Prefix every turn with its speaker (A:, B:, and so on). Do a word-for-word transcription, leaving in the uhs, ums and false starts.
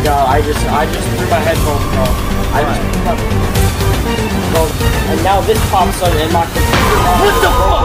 A: no, I just, I just threw my headphones off. I just threw my... Bro, and now this pops up and my computer... What the fuck?